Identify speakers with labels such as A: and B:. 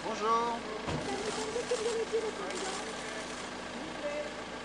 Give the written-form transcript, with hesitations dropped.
A: Bonjour.
B: Qu'est-ce que vous avez dit, le président?